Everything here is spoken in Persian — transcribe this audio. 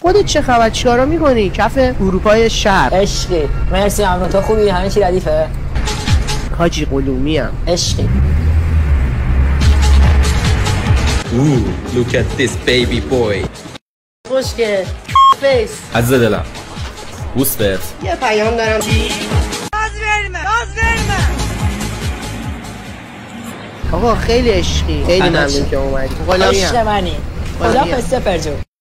خودت چه خبر؟ چیکارا میکنی کف اروپای شرق؟ عشقی مرسی ممنون. تو خوبی؟ همه چی ردیفه؟ حاجی قلومی ام. عشقی. Look at this baby boy. خوشگل فیس. عزیز دلم بوست بهت. یه پیام دارم. گاز verme. آقا خیلی عشقی، خیلی ممنون که اومدی. عشق منی. خدا پسته پرجو.